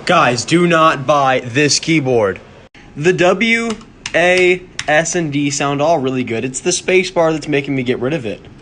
Guys, do not buy this keyboard. The W, A, S, and D sound all really good. It's the space bar that's making me get rid of it.